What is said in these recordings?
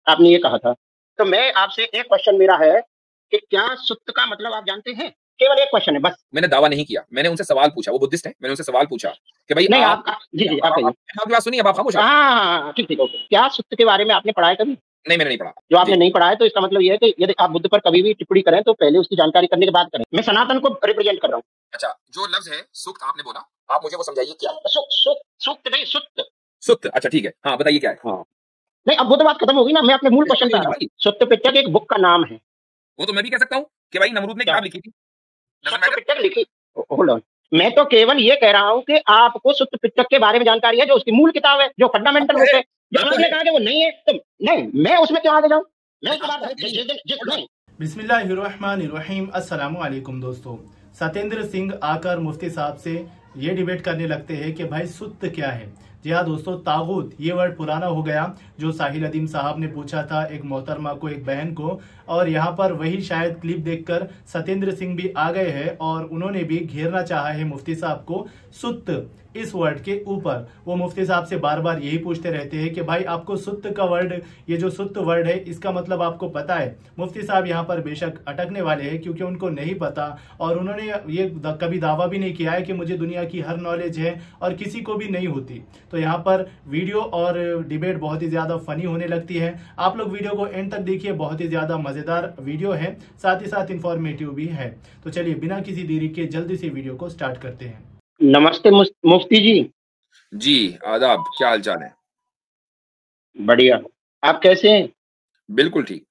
आपने ये कहा था। तो मैं आपसे एक क्वेश्चन मेरा है कि क्या सुत्त का मतलब आप जानते हैं? केवल एक क्वेश्चन है बस। मैंने दावा नहीं किया, मैंने उनसे सवाल पूछा, वो बुद्धिस्ट है, मैंने उनसे सवाल पूछा कि भाई नहीं आप जी, जी, आप कहिए। आपकी बात सुनिए, अब आप खामोश रहो। हाँ, ठीक, ठीक, ओके। क्या सुत्त के बारे में आपने पढ़ा है कभी? नहीं, मैंने नहीं पढ़ा। जो आपने जी। नहीं पढ़ा है तो इसका मतलब ये है कि यदि आप बुद्ध पर कभी भी टिप्पणी करें तो पहले उसकी जानकारी करने के बाद करें। मैं सनातन को रिप्रेजेंट कर रहा हूँ। अच्छा, जो लफ्ज़ है सुक्त आपने बोला, आप मुझे वो समझाइए क्या? सुक्त नहीं, सुत्त। सुक्त, अच्छा ठीक है। हाँ, बताइए क्या है? हाँ। नहीं, अब वो तो बात खत्म होगी ना, मैं अपने मूल क्वेश्चन पे आ रहा हूँ। सुत्त पिटक एक बुक का नाम है। वो तो मैं भी कह सकता हूँ कि भाई नमरूद ने क्या? किताब लिखी थी। डज़न्ट सुत्त मैटर। पिटक लिखी। Hold on. मैं तो केवल ये कह रहा हूँ कि आपको सुत्त पिटक के बारे में जानकारी है, जो उसकी मूल किताब है, जो फंडामेंटल आपको बुक है, है। जो आपको आपने है। कहा कि वो नहीं है, तो नहीं, मैं उसमें क्यों आगे जाऊँ? मैं नहीं, उसके आपको बाद है कि नहीं है? जिस दिन होल्ड ऑन। नहीं। बिस्मिल्लाहिर्रहमानिर्रहीम। अस्सलाम वालेकुम दोस्तों। सत्येंद्र सिंह आकर मुफ्ती साहब से ये डिबेट करने लगते हैं कि भाई सुत्त क्या है। जी हाँ दोस्तों, तागूत ये वर्ड पुराना हो गया, जो साहिल अदीम साहब ने पूछा था एक मोहतरमा को, एक बहन को, और यहाँ पर वही शायद क्लिप देखकर सत्येंद्र सिंह भी आ गए हैं और उन्होंने भी घेरना चाहा है मुफ्ती साहब को सुत्त इस वर्ड के ऊपर। वो मुफ्ती साहब से बार बार यही पूछते रहते हैं कि भाई आपको सुत्त का वर्ड, ये जो सुत्त वर्ड है, इसका मतलब आपको पता है? मुफ्ती साहब यहाँ पर बेशक अटकने वाले हैं क्योंकि उनको नहीं पता, और उन्होंने ये कभी दावा भी नहीं किया है कि मुझे दुनिया की हर नॉलेज है, और किसी को भी नहीं होती। तो यहाँ पर वीडियो और डिबेट बहुत ही ज्यादा फनी होने लगती है। आप लोग वीडियो को एंड तक देखिए, बहुत ही ज्यादा मजेदार वीडियो है, साथ ही साथ इंफॉर्मेटिव भी है। तो चलिए बिना किसी देरी के जल्दी से वीडियो को स्टार्ट करते हैं। नमस्ते मुफ्ती जी। जी, आदाब, क्या हाल-चाल है? बढ़िया। आप कैसे हैं? बिल्कुल ठीक।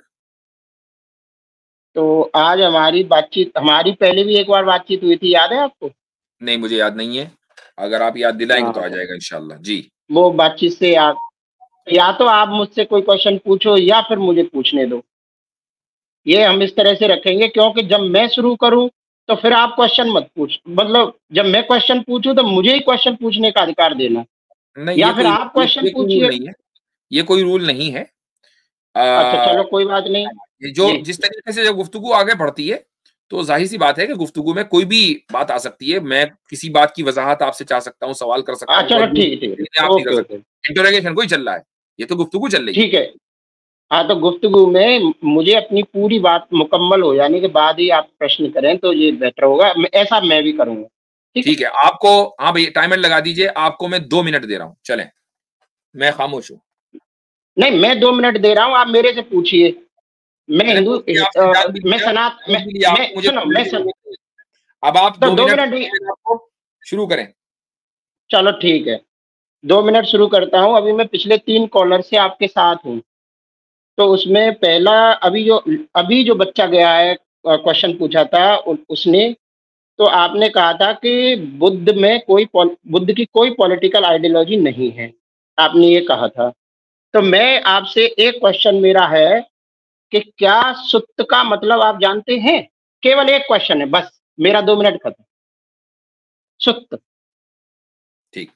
तो आज हमारी पहले भी एक बार बातचीत हुई थी, याद है आपको? नहीं, मुझे याद नहीं है। अगर आप याद दिलाएँगे तो आ हाँ, जाएगा इंशाअल्लाह। जी। वो बातचीत से या तो आप मुझसे कोई क्वेश्चन पूछो या फिर मुझे पूछने दो। ये हम इस तरह से रखेंगे, क्योंकि जब मैं शुरू करूँ तो फिर आप क्वेश्चन मत पूछ, मतलब जब मैं क्वेश्चन पूछूँ तो मुझे ही क्वेश्चन पूछने का अधिकार देना, नहीं, या फिर आप क्वेश्चन ये कोई रूल पूछिए। नहीं है। ये कोई रूल नहीं है। अच्छा, अ, चलो कोई बात नहीं। ये जो जी। जिस तरीके से जब गुफ्तगू आगे बढ़ती है, तो ज़ाहिर-सी बात है कि गुफ्तगू में कोई भी बात आ सकती है। मैं किसी बात की वज़ाहत आपसे चाह सकता हूँ, सवाल कर सकता हूँ, चलो कोई ठीक है, ठीक है। आप नहीं कर ओके, सकते। ओके। इंटरोगेशन कोई चल रहा है। ये तो गुफ्तगू चल रही है। ठीक है। हाँ, तो गुफ्तगू में मुझे अपनी पूरी बात मुकम्मल हो जाने के बाद ही आप प्रश्न करें तो ये बेहतर होगा। ऐसा मैं भी करूँगा। ठीक है? ठीक है, आपको हाँ भई टाइमर लगा दीजिए, आपको मैं 2 मिनट दे रहा हूँ, चलें। मैं खामोश हूँ। नहीं, मैं 2 मिनट दे रहा हूँ, आप मेरे से पूछिए। मैंने पूछ लिया, आपसे जान भी मैं लिया, सनात पूछ भी लिया मैं आपने, मुझे सुनो, 2 मिनट मैं की सन ज़रूरत है। अब आप तो 2 2 मिनट मिनट ही। आपको शुरू करें। चलो ठीक है, 2 मिनट शुरू करता हूँ। अभी मैं पिछले 3 कॉलर से आपके साथ हूँ। तो उसमें पहला, अभी जो बच्चा गया है, क्वेश्चन पूछा था उसने, तो आपने कहा था कि बुद्ध की कोई पॉलिटिकल आइडियोलॉजी नहीं है। आपने ये कहा था। तो मैं आपसे एक क्वेश्चन मेरा है कि क्या सुत्त का मतलब आप जानते हैं? केवल एक क्वेश्चन है बस, मेरा 2 मिनट खत्म। सुत्त। ठीक।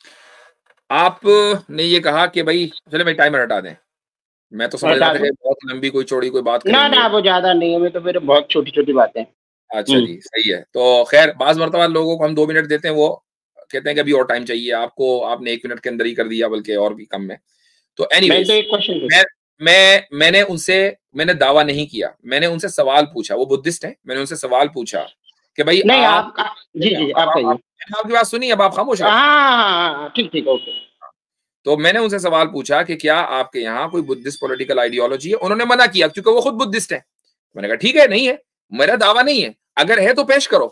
आपने ये कहा कि भई चलिए भाई टाइमर हटा दें। मैं तो समझ रहा हटा था दो। कि बहुत लंबी कोई चौड़ी कोई बात ना, करेंगे। ना, वो ज़्यादा नहीं है, वो तो फिर बहुत छोटी-छोटी बातें हैं। अच्छा हुँ। जी, सही है। तो ख़ैर बाज़ मर्तबा लोगों को हम 2 मिनट देते हैं, वो कहते हैं कि अभी और टाइम चाहिए आपको, आपने 1 मिनट के अंदर ही कर दिया बल्कि और भी कम में। तो मैंने तो एनीवेज़ एक क्वेश्चन मैं पूछा। मैंने दावा नहीं किया, मैंने उनसे सवाल पूछा, वो बुद्धिस्ट हैं, मैंने उनसे सवाल पूछा कि भई नहीं, आप आप जी, जी, अब आप आप कहिए। मैंने आपकी बात सुनी, अब आप खामोश रहे। हाँ, ठीक, ठीक, ओके। तो मैंने उनसे सवाल पूछा कि क्या आपके यहाँ कोई बुद्धिस्ट पॉलिटिकल आइडियोलॉजी है? उन्होंने मना किया क्योंकि वो खुद बुद्धिस्ट हैं। मैंने कहा ठीक है, नहीं है, मेरा दावा नहीं है, अगर है तो पेश करो।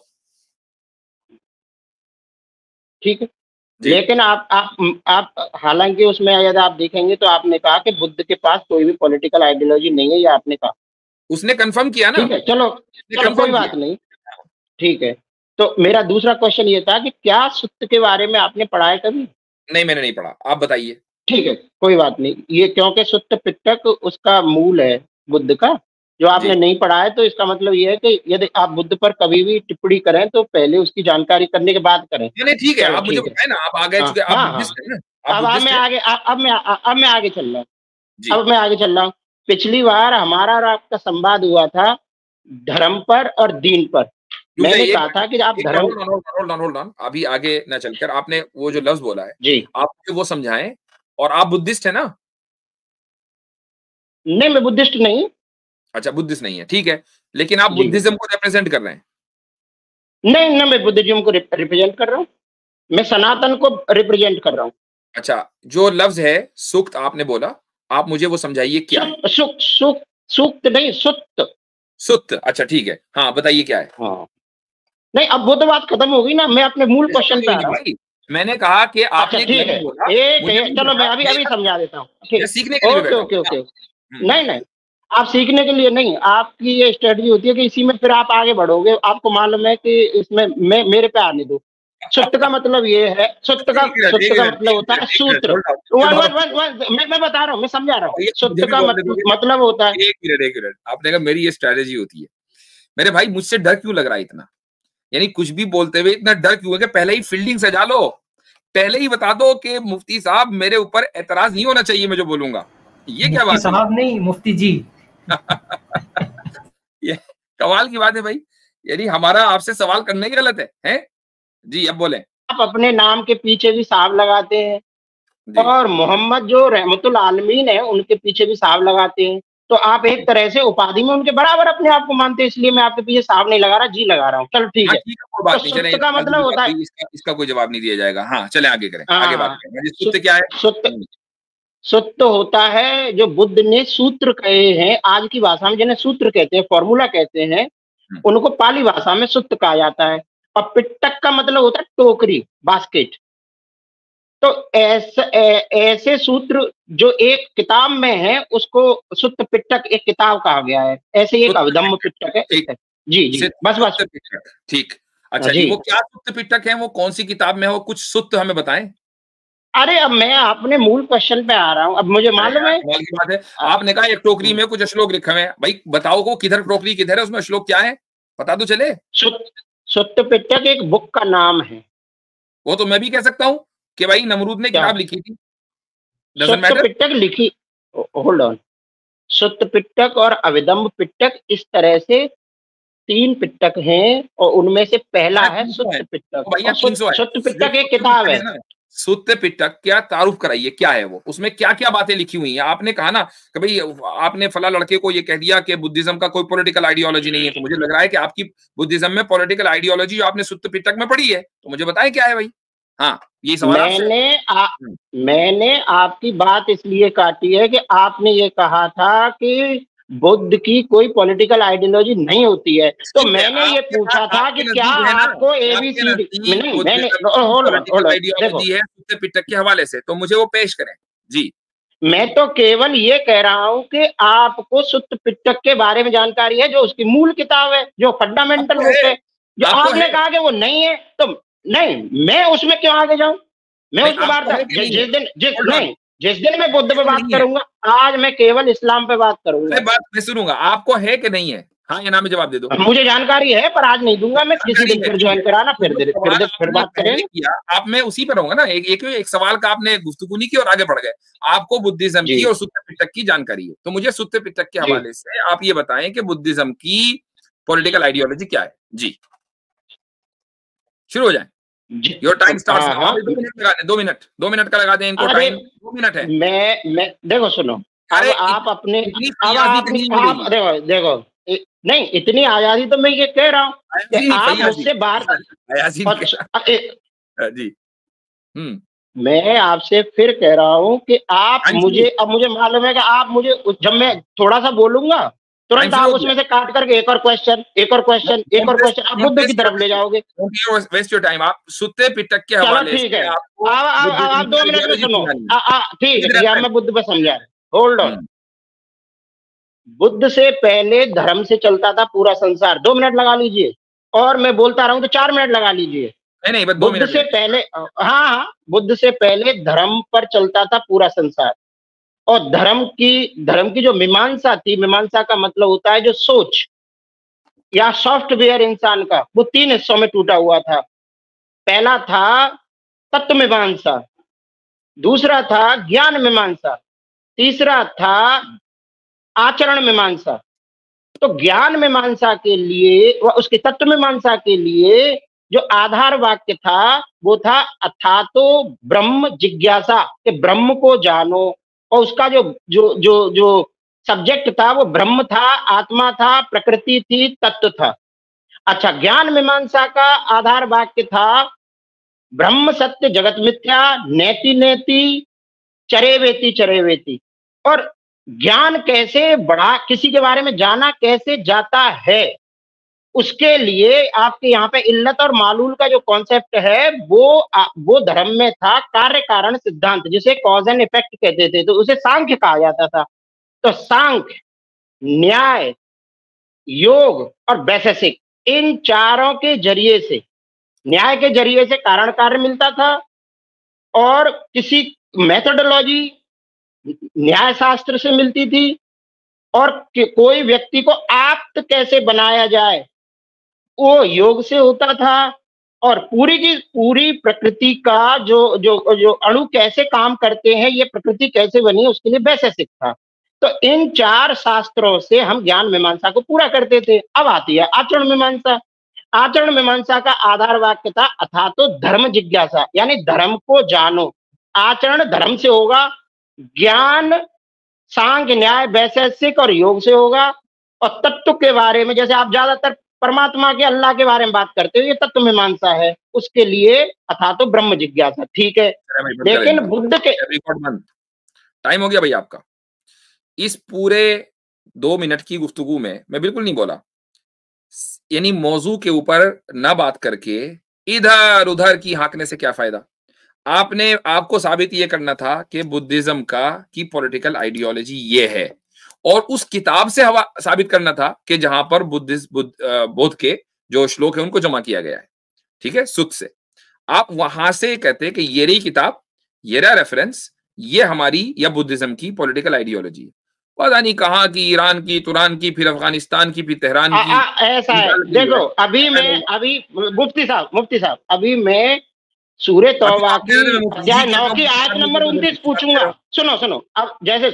ठीक है। जी, लेकिन आप हालाँकि उसमें यदि आप देखेंगे तो आपने कहा कि बुद्ध के पास कोई भी पॉलिटिकल आइडियोलॉजी नहीं है, ये आपने कहा। उसने कन्फर्म किया ना, ठीक है, चलो, उसने चलो कोई कन्फर्म किया। बात नहीं। ठीक है। तो मेरा दूसरा क्वेश्चन ये था कि क्या सुत्त के बारे में आपने पढ़ा है कभी? नहीं, मैंने नहीं पढ़ा, आप बताइए। ठीक है, कोई बात नहीं। ये क्योंकि सुत्त पिटक उसका मूल है बुद्ध का, जो आपने जी। नहीं पढ़ा है, तो इसका मतलब ये है कि यदि आप बुद्ध पर कभी भी टिप्पणी करें तो पहले उसकी जानकारी करने के बाद करें। नहीं, नहीं ठीक है, चलो आप मुझे ठीक है। बताएँ ना, आप आ गए हाँ, चूँकि आप हाँ, हाँ। बुद्धिस्ट हैं ना, आप अब बुद्धिस्ट हैं? अब मैं आगे चल रहा हूँ। जी। अब मैं आगे चल रहा हूँ। पिछली बार हमारा और आपका संवाद हुआ था धर्म पर और दीन पर। रुक मैंने जाइए कहा था कि आप एक मिनट धर्म। Hold on. अभी आगे ना चलकर आपने वो जो लफ्ज़ बोला है, जी। आप मुझे वो समझाएँ और आप बुद्धिस्ट हैं ना? नहीं, मैं बुद्धिस्ट नहीं। अच्छा, बुद्धिस्ट नहीं है, ठीक है, लेकिन आप जी। बुद्धिज्म को रिप्रेजेंट कर रहे हैं। नहीं, ना मैं बुद्धिज्म को रिप्रेजेंट कर रहा हूँ, मैं सनातन को रिप्रेजेंट कर रहा हूँ। अच्छा, जो लफ्ज है सूक्त आपने बोला, आप मुझे वो समझाइए क्या है? सूक्त नहीं, सुत्त। सुत्त, अच्छा ठीक है, हाँ बताइए क्या है? हाँ, नहीं अब वो तो बात खत्म हो गई ना, मैं अपने मूल क्वेश्चन पे आ रहा हूँ। भाई मैंने कहा कि अच्छा आपने ठीक है, बोला, चलो मैं अभी समझा देता हूँ। ठीक, सीखने के लिए ओके ओके ओके। हम्म। नहीं, आप सीखने के लिए नहीं, आपकी ये स्ट्रेटजी होती है कि इसी में फिर आप आगे बढ़ोगे। आपको मालूम है कि इसमें मैं मेरे पे आने दो। सुत्त का मतलब ये है, सुत्त का मतलब होता है सूत्र। मैं बता रहा हूँ, मैं समझा रहा हूँ। सुत्त का मतलब होता है। एक मिनट, आपने कहा मेरी ये स्ट्रेटेजी होती है। मेरे भाई मुझसे डर क्यों लग रहा है इतना? यानी कुछ भी बोलते हुए इतना डर क्यों है कि पहले ही फील्डिंग सजा लो, पहले ही बता दो कि मुफ्ती साहब मेरे ऊपर एतराज नहीं होना चाहिए मैं जो बोलूंगा। ये क्या बात साहब नहीं, मुफ्ती जी। ये कमाल की बात है भाई, यानी हमारा आपसे सवाल करने की गलत है, हैं? जी अब बोले। आप अपने नाम के पीछे भी साहब लगाते हैं, और मोहम्मद जो रहमतुल आलमीन है उनके पीछे भी साहब लगाते हैं। तो आप एक तरह से उपाधि में उनके बराबर अपने आप को मानते हैं, इसलिए मैं आपके पीछे साहब नहीं लगा रहा, जी लगा रहा हूँ। चलो ठीक है, तो सुत्त का मतलब होता है, इसका कोई जवाब नहीं दिया जाएगा। हाँ चले आगे करें, आगे बात करें। सुत्त क्या है? सुत्त होता है जो बुद्ध ने सूत्र कहे हैं, आज की भाषा में जिन्हें सूत्र कहते हैं, फॉर्मूला कहते हैं, उनको पाली भाषा में सुत्त कहा जाता है। और पिट्टक का मतलब होता है टोकरी, बास्केट। तो ऐसे सूत्र जो एक किताब में है उसको सुत्त पिट्टक एक किताब कहा गया है। ऐसे एक अविधम्म पिट्टक है। जी बस ठीक। अच्छा जी, वो क्या सुत्त पिट्टक है, वो कौन सी किताब में है, वो कुछ सुत्त हमें बताएं। अरे अब मैं अपने मूल क्वेश्चन पे आ रहा हूँ, अब मुझे मालूम है। की बात है, आपने कहा एक टोकरी में कुछ श्लोक लिखे हुए हैं, भाई बताओ को किधर टोकरी किधर है, उसमें श्लोक क्या है, पता तो चले। सुत्त पिट्टक एक बुक का नाम है। वो तो मैं भी कह सकता हूँ कि भाई नमरूद ने किताब लिखी थी। सुत्त पिट्टक लिखी, होल्ड ऑन, सुत्त पिट्टक और अविधम्म पिट्टक इस तरह से 3 पिट्टक हैं, और उनमें से पहला है सुत्त पिट्टक। सुत्त पिट्टक एक किताब है। सुत्त पिट्टक क्या तारुफ कराइए, क्या है वो, उसमें क्या क्या बातें लिखी हुई हैं? आपने कहा ना कि भाई आपने फला लड़के को ये कह दिया कि बुद्धिज्म का कोई पॉलिटिकल आइडियोलॉजी नहीं है, तो मुझे लग रहा है कि आपकी बुद्धिज्म में पॉलिटिकल आइडियोलॉजी जो आपने सुत्त पिट्टक में पढ़ी है, तो मुझे बताएं क्या है भाई। हाँ ये सवाल मैंने आपकी बात इसलिए काटी है कि आपने ये कहा था कि बुद्ध की कोई पॉलिटिकल आइडियोलॉजी नहीं होती है, तो मैंने ये पूछा था कि क्या आपको एबीसीडी नहीं, मैंने आइडियोलॉजी है सुत्त पिट्टक के हवाले से, तो मुझे वो पेश करें। जी मैं तो केवल ये कह रहा हूँ कि आपको सुत्त पिट्टक के बारे में जानकारी है, जो उसकी मूल किताब है, जो फंडामेंटल बुक है। जो आपने कहा कि वो नहीं है, तो नहीं, मैं उसमें क्यों आगे जाऊं? मैं उसमें बात जिस दिन मैं बुद्ध पे बात करूंगा, आज मैं केवल इस्लाम पे बात करूंगा। बात मैं सुनूंगा, आपको है कि नहीं है? हाँ या ना में जवाब दे दो। मुझे जानकारी है पर आज नहीं दूंगा, मैं किसी दिन फिर ज्वाइन कराना, फिर बात करेंगे। आप मैं उसी पर रहूंगा ना, एक सवाल का आपने गुफ्तगू नहीं की और आगे बढ़ गए। आपको बुद्धिज्म की और सुत्त पिट्टक की जानकारी है, तो मुझे सुत्त पिट्टक के हवाले से आप ये बताएं कि बुद्धिज्म की पॉलिटिकल आइडियोलॉजी क्या है। जी शुरू हो जाए। Your time starts. 2 मिनट का लगा दें इनको टाइम। 2 मिनट है। मैं देखो सुनो, अरे आप अपने देखो नहीं, इतनी आजादी तो मैं ये कह रहा हूँ कि आप मुझसे बाहर जी मैं आपसे फिर कह रहा हूँ कि आप मुझे, अब मुझे मालूम है कि आप मुझे जब मैं थोड़ा सा बोलूंगा तुरंत आप उसमें से काट करके एक और क्वेश्चन आप बुद्ध की तरफ ले जाओगे। Waste your time. आप सुत्ते पिट्टक के हवाले से ठीक है, आप 2 मिनट में सुनो। ठीक है, मैं बुद्ध पे समझा। Hold on. बुद्ध से पहले धर्म से चलता था पूरा संसार। 2 मिनट लगा लीजिए, और मैं बोलता रहूं तो 4 मिनट लगा लीजिए। नहीं बस 2 मिनट से पहले, हाँ, बुद्ध से पहले धर्म पर चलता था पूरा संसार, और धर्म की जो मीमांसा थी, मीमांसा का मतलब होता है जो सोच या सॉफ्टवेयर इंसान का, वो 3 हिस्सों में टूटा हुआ था। पहला था तत्व मीमांसा, दूसरा था ज्ञान मीमांसा, तीसरा था आचरण मीमांसा। तो ज्ञान मीमांसा के लिए व उसकी तत्व मीमांसा के लिए जो आधार वाक्य था वो था अथातो ब्रह्म जिज्ञासा, कि ब्रह्म को जानो, और उसका जो जो जो जो सब्जेक्ट था वो ब्रह्म था, आत्मा था, प्रकृति थी, तत्व था। अच्छा, ज्ञान मीमांसा का आधार वाक्य था ब्रह्म सत्य जगत मिथ्या, नेति नेति, चरेवेति चरेवेति। और ज्ञान कैसे बढ़ा, किसी के बारे में जाना कैसे जाता है, उसके लिए आपके यहाँ पे इल्लत और मालूल का जो कॉन्सेप्ट है वो धर्म में था कार्य कारण सिद्धांत, जिसे कॉज एंड इफेक्ट कहते थे, तो उसे सांख्य कहा जाता था। तो सांख्य, न्याय, योग और वैशेषिक, इन चारों के जरिए से, न्याय के जरिए से कारण कार्य मिलता था, और किसी मेथोडोलॉजी न्याय शास्त्र से मिलती थी, और कोई व्यक्ति को आप्त कैसे बनाया जाए वो योग से होता था, और पूरी की पूरी प्रकृति का जो जो जो अणु कैसे काम करते हैं, ये प्रकृति कैसे बनी है, उसके लिए वैशेषिक था। तो इन चार शास्त्रों से हम ज्ञान मीमांसा को पूरा करते थे। अब आती है आचरण मीमांसा। आचरण मीमांसा का आधार वाक्य था अथा तो धर्म जिज्ञासा, यानी धर्म को जानो। आचरण धर्म से होगा, ज्ञान सांख्य न्याय वैशेषिक और योग से होगा, और तत्व के बारे में जैसे आप ज्यादातर परमात्मा के अल्लाह के बारे में बात करते हो, ये तत्व मीमांसा है, उसके लिए अथा तो ब्रह्म जिज्ञासा। ठीक है, लेकिन बुद्ध के टाइम हो गया भाई आपका। इस पूरे 2 मिनट की गुफ्तगू में मैं बिल्कुल नहीं बोला, यानी मौजू के ऊपर ना बात करके इधर उधर की हाँकने से क्या फायदा। आपको साबित ये करना था कि बुद्धिज्म की पॉलिटिकल आइडियोलॉजी ये है, और उस किताब से साबित करना था कि जहां पर बुद्ध के जो श्लोक है उनको जमा किया गया है, ठीक है, सुत से। आप वहां से कहते कि ये रही किताब, ये रहा रेफरेंस, ये हमारी या बुद्धिज्म की पॉलिटिकल आइडियोलॉजी है। पता नहीं कहाँ की, ईरान की, तुरान की, फिर अफगानिस्तान की, फिर तेहरान की। ऐसा है, देखो अभी मुफ्ती साहब अभी मैं सूरह तौबा की अध्याय 9 की आयत नंबर 29 पूछूंगा। सुनो अब जैसे,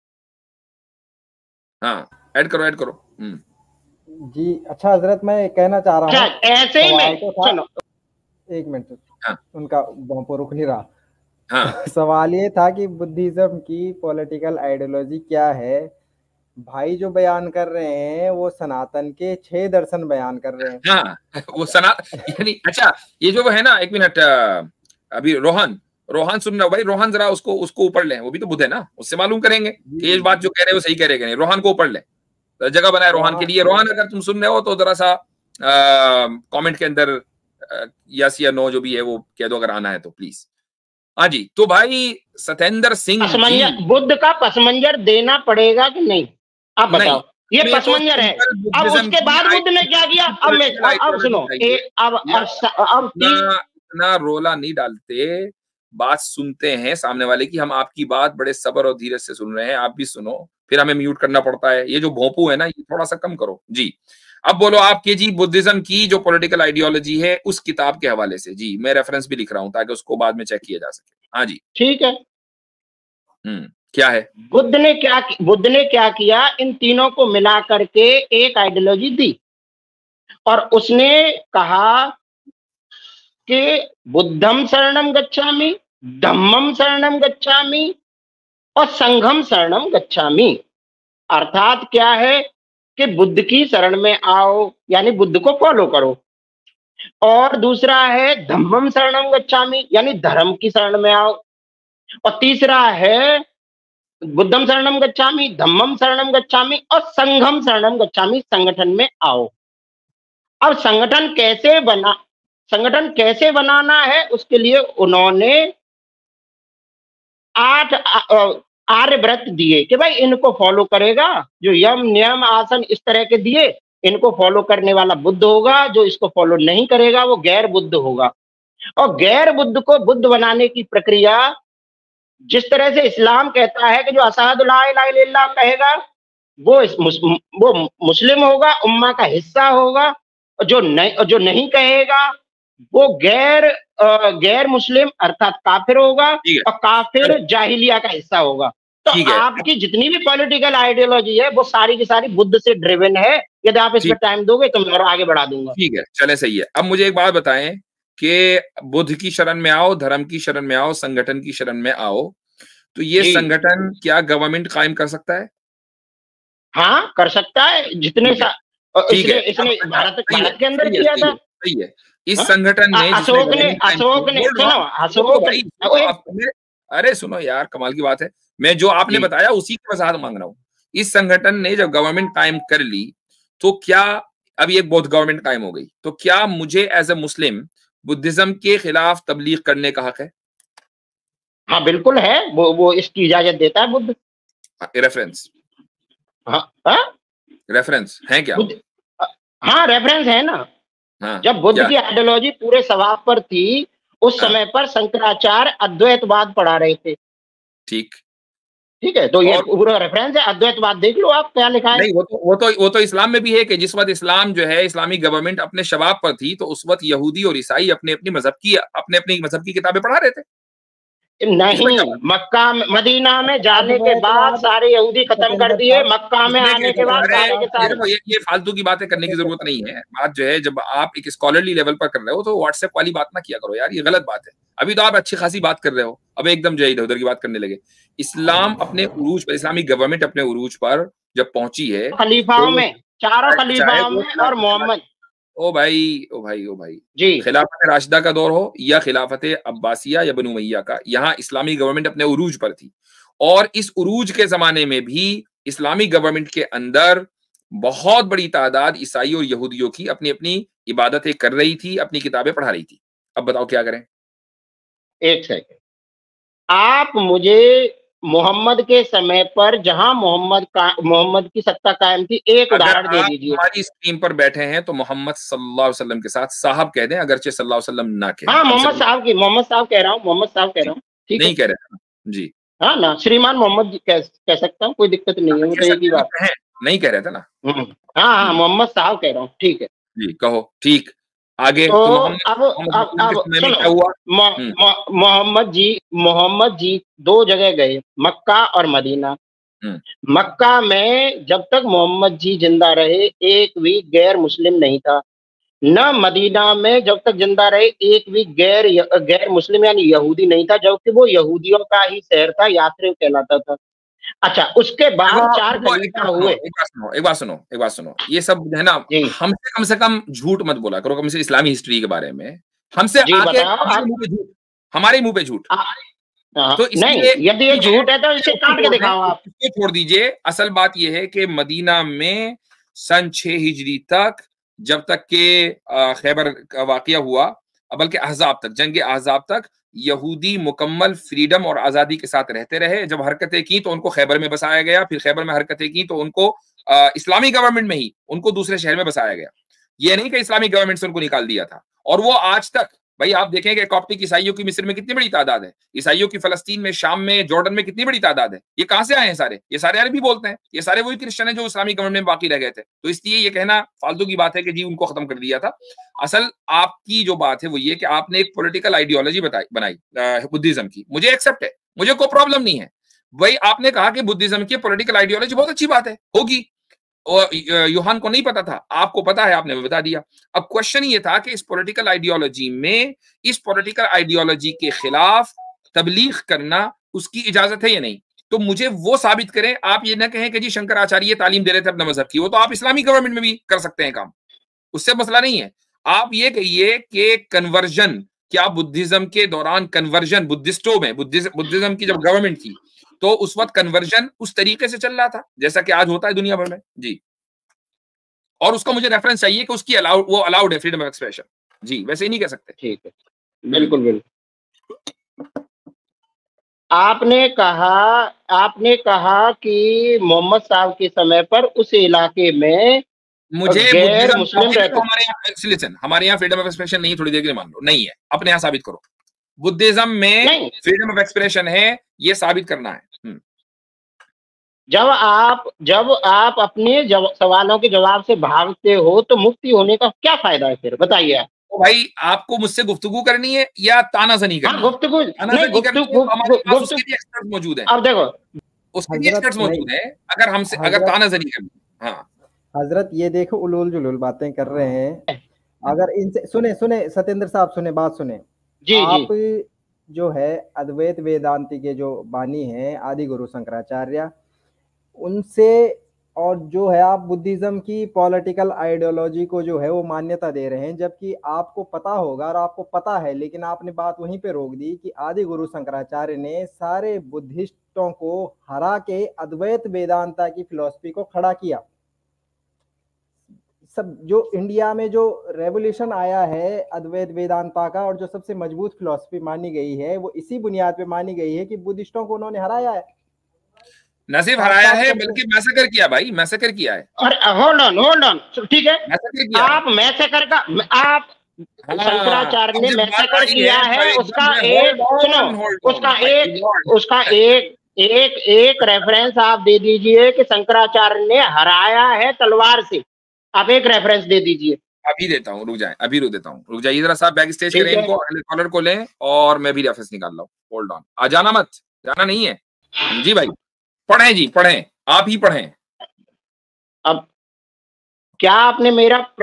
हाँ ऐड करो। जी अच्छा हजरत, मैं कहना चाह रहा हूँ ऐसे ही में तो सुनो, एक मिनट। हाँ। उनका वहां रुक नहीं रहा। हाँ। सवाल ये था कि बुद्धिज्म की पॉलिटिकल आइडियोलॉजी क्या है। भाई जो बयान कर रहे हैं वो सनातन के 6 दर्शन बयान कर रहे हैं। हाँ, वो यानी अच्छा, ये जो है ना, एक मिनट, अभी रोहन सुन रहा भाई, रोहन जरा उसको ऊपर ले, वो भी तो बुद्ध है ना, उससे मालूम करेंगे कि ये बात जो कह रहे हो सही कह रहे हैं। रोहन को ऊपर ले, जगह बनाए रोहन के लिए। रोहन अगर तुम सुन रहे हो तो जरा सा कमेंट के अंदर यस या नो जो भी है वो कह दो, अगर आना है तो प्लीज। हाँ जी, तो भाई सतेंद्र सिंह जी, बुद्ध का पसमंजर देना पड़ेगा कि नहीं, आप बताओ। ये पसमंजर है। अब उसके बाद बुद्ध ने क्या किया, अब सुनो, अब ना रोला नहीं डालते, बात सुनते हैं सामने वाले की। हम आपकी बात बड़े सब्र और धीरज से सुन रहे हैं, आप भी सुनो, फिर हमें म्यूट करना पड़ता है। ये जो भोंपू है ना, ये थोड़ा सा कम करो जी। अब बोलो आपके जी, बुद्धिज्म की जो पॉलिटिकल आइडियोलॉजी है उस किताब के हवाले से जी। मैं रेफरेंस भी लिख रहा हूं ताकि उसको बाद में चेक किया जा सके। हाँ जी, ठीक है। क्या है, बुद्ध ने क्या किया, इन तीनों को मिला करके एक आइडियोलॉजी दी, और उसने कहा कि बुद्धम शरणम गच्छामि, धम्मम शरणम गच्छामि और संघम शरणम गच्छामि। अर्थात क्या है कि बुद्ध की शरण में आओ, यानी बुद्ध को फॉलो करो, और दूसरा है धम्मम शरणम गच्छामि, यानी धर्म की शरण में आओ, और तीसरा है बुद्धम शरणम गच्छामि, धम्मम शरणम गच्छामि और संघम शरणम गच्छामि, संगठन में आओ। अब संगठन कैसे बनाना है, उसके लिए उन्होंने 8 आर्य व्रत दिए कि भाई इनको फॉलो करेगा, जो यम नियम आसन इस तरह के दिए, इनको फॉलो करने वाला बुद्ध होगा, जो इसको फॉलो नहीं करेगा वो गैर बुद्ध होगा। और गैर बुद्ध को बुद्ध बनाने की प्रक्रिया, जिस तरह से इस्लाम कहता है कि जो अशहदु ला इलाहा इल्लल्लाह कहेगा वो मुस्लिम होगा, उम्मा का हिस्सा होगा, और जो नहीं कहेगा वो गैर मुस्लिम अर्थात काफिर होगा, और काफिर जाहिलिया का हिस्सा होगा। तो आपकी जितनी भी पॉलिटिकल आइडियोलॉजी है वो सारी की सारी बुद्ध से ड्रिवन है। यदि आप इस पर टाइम दोगे तो मैं और आगे बढ़ा दूंगा। ठीक है, चले, सही है। अब मुझे एक बात बताएं कि बुद्ध की शरण में आओ, धर्म की शरण में आओ, संगठन की शरण में आओ, तो ये संगठन क्या गवर्नमेंट कायम कर सकता है? हाँ कर सकता है, जितने इसने भारत के अंदर किया था। सही है। इस संगठन ने अशोक ने सुनो, अरे सुनो यार, कमाल की बात है। मैं जो आपने बताया उसी की वजाहत मांग रहा हूँ। इस संगठन ने जब गवर्नमेंट कायम कर ली तो क्या, अभी एक बौद्ध गवर्नमेंट कायम हो गई, तो क्या मुझे एज ए मुस्लिम बुद्धिज्म के खिलाफ तबलीग करने का हक है? हाँ बिल्कुल है, वो इसकी इजाजत देता है बुद्ध। रेफरेंस? रेफरेंस है क्या? हाँ रेफरेंस है ना। हाँ, जब बुद्ध की आइडियोलॉजी पूरे सवाब पर थी, उस समय पर शंकराचार्य अद्वैतवाद पढ़ा रहे थे। ठीक है, तो ये पूरा रेफरेंस है, अद्वैतवाद देख लो आप क्या लिखा है। नहीं, वो तो इस्लाम में भी है कि जिस वक्त इस्लाम जो है, इस्लामिक गवर्नमेंट अपने शबाब पर थी, तो उस वक्त यहूदी और ईसाई अपने अपनी मजहब की किताबें पढ़ा रहे थे। नहीं, मक्का मदीना में जाने के बाद सारे यहूदी खत्म कर दिए, मक्का में आने के बाद सारे के सारे। ये फालतू की बातें करने की जरूरत नहीं है। बात जो है, जब आप एक स्कॉलरली लेवल पर कर रहे हो तो व्हाट्सएप वाली बात ना किया करो यार, ये गलत बात है। अभी तो आप अच्छी खासी बात कर रहे हो, अब एकदम जो है इधर उधर की बात करने लगे। इस्लाम अपने उरूज पर, इस्लामिक गवर्नमेंट अपने उरूज पर जब पहुंची है, खलीफाओं में, चारों खलीफाओं में, और मोहम्मद, ओ भाई जी, खिलाफत राशिदा का दौर हो या खिलाफत अब्बासिया या बनु उमैया का, यहाँ इस्लामी गवर्नमेंट अपने उरूज पर थी। और इस उरूज के जमाने में भी इस्लामी गवर्नमेंट के अंदर बहुत बड़ी तादाद ईसाई और यहूदियों की अपनी अपनी इबादतें कर रही थी, अपनी किताबें पढ़ा रही थी। अब बताओ क्या करें? एक सेकंड, आप मुझे मोहम्मद के समय पर जहां मोहम्मद की सत्ता कायम थी, एक उदाहरण दे दीजिए। हमारी स्क्रीन पर बैठे हैं तो मोहम्मद सल्लल्लाहु अलैहि वसल्लम के साथ साहब कह दें, अगरचे सल्लल्लाहु अलैहि वसल्लम ना कहें। हाँ, मोहम्मद साहब कह रहा हूँ, ठीक नहीं कह रहे जी। हाँ ना, श्रीमान मोहम्मद कह सकता हूँ, कोई दिक्कत नहीं है, वो तो एक ही बात है, नहीं कह रहे थे ना। हाँ, मोहम्मद साहब कह रहा हूँ, ठीक है जी, कहो ठीक। आगे तो अब सुनो, मोहम्मद जी 2 जगह गए, मक्का और मदीना। मक्का में जब तक मोहम्मद जी जिंदा रहे एक भी गैर मुस्लिम नहीं था, न मदीना में जब तक जिंदा रहे एक भी गैर मुस्लिम यानी यहूदी नहीं था, जबकि वो यहूदियों का ही शहर था, याथरिब कहलाता था। अच्छा, उसके बाद 4 खलीफा हुए। एक बात सुनो, ये सब है ना, हमसे कम से कम झूठ मत बोला करो, कम से इस्लामी हिस्ट्री के बारे में हमसे आके हमारे मुंह पे झूठ। तो नहीं, यदि ये झूठ है तो इसे काट के दिखाओ आप। इसको छोड़ दीजिए। असल बात ये है कि मदीना में सन 6 हिजरी तक, जब तक के खैबर का वाकया हुआ, बल्कि अहज़ाब तक, जंग अहज़ाब तक, यहूदी मुकम्मल फ्रीडम और आजादी के साथ रहते रहे। जब हरकतें की तो उनको खैबर में बसाया गया, फिर खैबर में हरकतें की तो उनको इस्लामी गवर्नमेंट में ही उनको दूसरे शहर में बसाया गया। ये नहीं कि इस्लामिक गवर्नमेंट से उनको निकाल दिया था। और वो आज तक, भाई आप देखेंगे कॉप्टिक ईसाइयों की मिस्र में कितनी बड़ी तादाद है, ईसाइयों की फलस्तीन में, शाम में, जॉर्डन में कितनी बड़ी तादाद है। ये कहां से आए हैं सारे? ये सारे अरबी बोलते हैं, ये सारे वही क्रिश्चियन है जो इस्लामिक गवर्नमेंट में बाकी रह गए थे। तो इसलिए ये कहना फालतू की बात है कि जी उनको खत्म कर दिया था। असल आपकी जो बात है वो ये कि आपने एक पॉलिटिकल आइडियोलॉजी बनाई बुद्धिज्म की, मुझे एक्सेप्ट है, मुझे कोई प्रॉब्लम नहीं है। वही आपने कहा कि बुद्धिज्म की पॉलिटिकल आइडियोलॉजी बहुत अच्छी बात है, होगी, और यूहान को नहीं पता था, आपको पता है, आपने बता दिया। अब क्वेश्चन ये था कि इस पॉलिटिकल आइडियोलॉजी में, इस पॉलिटिकल आइडियोलॉजी के खिलाफ तबलीग करना उसकी इजाजत है या नहीं? तो मुझे वो साबित करें। आप ये ना कहें कि जी शंकराचार्य तालीम दे रहे थे अपने मजहब की, वो तो आप इस्लामिक गवर्नमेंट में भी कर सकते हैं काम, उससे मसला नहीं है। आप ये कहिए कि कन्वर्जन, क्या बुद्धिज्म के दौरान कन्वर्जन, बुद्धिस्टों में, बुद्धिज्म की जब गवर्नमेंट थी तो उस वक्त कन्वर्जन उस तरीके से चल रहा था जैसा कि आज होता है दुनिया भर में जी, और उसका मुझे रेफरेंस चाहिए कि उसकी वो अलाउड है, फ्रीडम ऑफ एक्सप्रेशन जी, वैसे ही नहीं कह सकते। ठीक है, बिल्कुल। आपने कहा कि मोहम्मद साहब के समय पर उस इलाके में मुझे गैर मुस्लिम रहते। हमारे यहाँ फ्रीडम ऑफ एक्सप्रेशन नहीं, थोड़ी देर के लिए मान लो नहीं है, अपने यहाँ साबित करो बुद्धिज्म में फ्रीडम ऑफ एक्सप्रेशन है, ये साबित करना है। जब आप अपने सवालों के जवाब से भागते हो तो मुफ्ती होने का क्या फायदा है फिर, बताइए आप। तो भाई आपको मुझसे गुफ्तगू करनी है या तानाज़नी करनी है? गुफ्तगू मौजूद है। अब देखो उसके लिए एक्सपर्ट्स मौजूद है, अगर तानाज़नी करनी है। हाँ हजरत, ये देखो उलूल जुलूल बातें कर रहे हैं। अगर इनसे सुने सत्येंद्र साहब, सुने बात सुने जी, आप जी। जो है अद्वैत वेदांति के जो बानी हैं आदि गुरु शंकराचार्य, उनसे और जो है आप बुद्धिज्म की पॉलिटिकल आइडियोलॉजी को जो है वो मान्यता दे रहे हैं, जबकि आपको पता होगा और आपको पता है, लेकिन आपने बात वहीं पे रोक दी कि आदि गुरु शंकराचार्य ने सारे बुद्धिस्टों को हरा के अद्वैत वेदांता की फिलॉसफी को खड़ा किया। सब जो इंडिया में जो रेवोल्यूशन आया है अद्वैत वेदांता का, और जो सबसे मजबूत फिलॉसफी मानी गई है, वो इसी बुनियाद पे मानी गई है कि बुद्धिस्टों को उन्होंने हराया है। न सिर्फ हराया है बल्कि मैसेकर किया भाई, मैसेकर किया है। और होल्ड ऑन, ठीक है, आप मैसेकर का आप शंकराचार्य ने मैसेकर किया है, उसका एक सुनो, उसका एक रेफरेंस आप दे दीजिए कि शंकराचार्य ने हराया है तलवार से। आप एक रेफरेंस दे दीजिए। अभी देता हूँ, रुक जाए, अभी रुक देता हूँ, रुक जाइए जरा साहब, बैक स्टेज करें इनको, अगले कॉलर को लें और मैं भी रेफरेंस निकाल रहा हूँ। होल्ड ऑन, आ जाना मत, जाना नहीं है जी भाई। पढ़ें जी, पढ़ें, आप ही पढ़ें। अब क्या आपने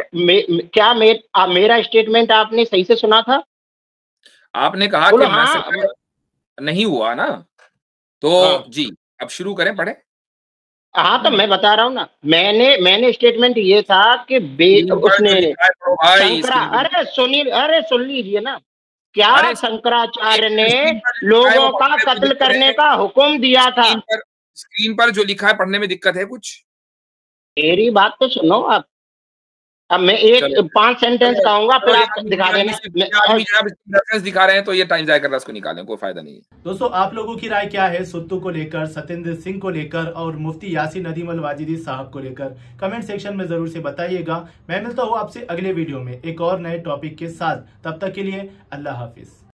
मेरा स्टेटमेंट आपने सही से सुना था? आपने कहा कि मैसेकर नहीं हुआ ना, तो हाँ। जी अब शुरू करें, पढ़े। हाँ तो मैं बता रहा हूँ ना, मैंने स्टेटमेंट ये था कि उसने अरे सुन लीजिए ना, क्या शंकराचार्य ने लोगों का कत्ल करने का हुक्म दिया था? स्क्रीन पर जो लिखा है पढ़ने में दिक्कत है कुछ? मेरी बात तो सुनो आप। अब मैं 5 सेंटेंस कहूंगा, फिर आप दिखा देना। रेफरेंस दिखा रहे हैं तो ये टाइम जाया कर रहा है, उसको निकालें, कोई फायदा नहीं है। दोस्तों आप लोगों की राय क्या है सुत्तू को लेकर, सत्येंद्र सिंह को लेकर और मुफ्ती यासीन नदीम अल वाजिदी साहब को लेकर? कमेंट सेक्शन में जरूर से बताइएगा। मैं मिलता हूँ आपसे अगले वीडियो में एक और नए टॉपिक के साथ। तब तक के लिए अल्लाह हाफिज।